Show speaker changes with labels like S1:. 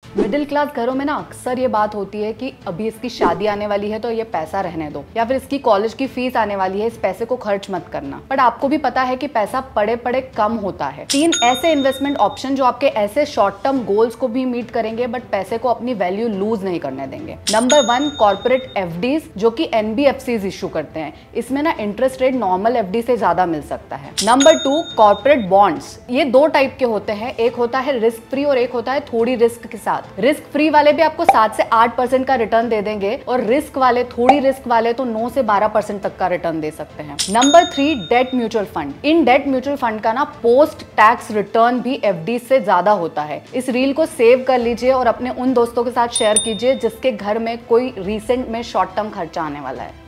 S1: Middle class घरों में ना अक्सर ये बात होती है कि अभी इसकी शादी आने वाली है तो ये पैसा रहने दो, या फिर इसकी कॉलेज की फीस आने वाली है, इस पैसे को खर्च मत करना। बट आपको भी पता है कि पैसा पड़े पड़े कम होता है। 3 ऐसे इन्वेस्टमेंट ऑप्शन जो आपके ऐसे शॉर्ट टर्म गोल्स को भी मीट करेंगे बट पैसे को अपनी वैल्यू लूज नहीं करने देंगे। नंबर 1, कॉर्पोरेट एफडीज, जो कि एनबीएफसीज इशू करते हैं। इसमें ना इंटरेस्ट रेट नॉर्मल एफडी से ज्यादा मिल सकता है। Number 2, corporate bonds. ये 2 टाइप के होते हैं, एक होता है रिस्क फ्री और एक होता है थोड़ी रिस्क के साथ। रिस्क फ्री वाले भी आपको 7 से 8% का रिटर्न दे देंगे और रिस्क वाले, थोड़ी रिस्क वाले तो 9 से 12% तक का रिटर्न दे सकते हैं। Number 3, debt mutual fund. इन डेट म्यूचुअल फंड का ना पोस्ट टैक्स रिटर्न भी एफडी से ज्यादा होता है। इस रील को सेव कर लीजिए और अपने उन दोस्तों के साथ शेयर कीजिए जिसके घर में कोई रिसेंट में शॉर्ट टर्म खर्चा आने वाला है।